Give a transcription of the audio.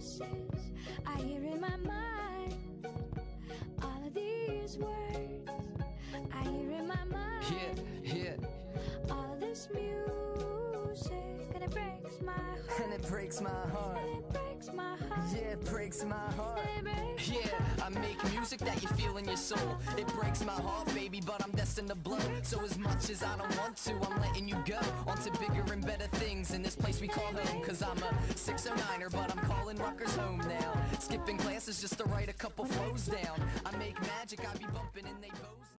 voices I hear in my mind. All of these words I hear in my mind. All of this music, and it breaks my heart. And it breaks my heart. And it breaks my heart. Yeah, it breaks my heart. And it breaks my Yeah, heart. I make music that you feel in your soul. It breaks my heart, baby, but I'm destined to blow. So as much as I don't want to, I'm letting you go on to bigger and better things in this place we call home. Cause I'm a 609er, but I'm calling Rutgers home now. Skipping classes just to write a couple flows down. I make magic, I be bumping and they both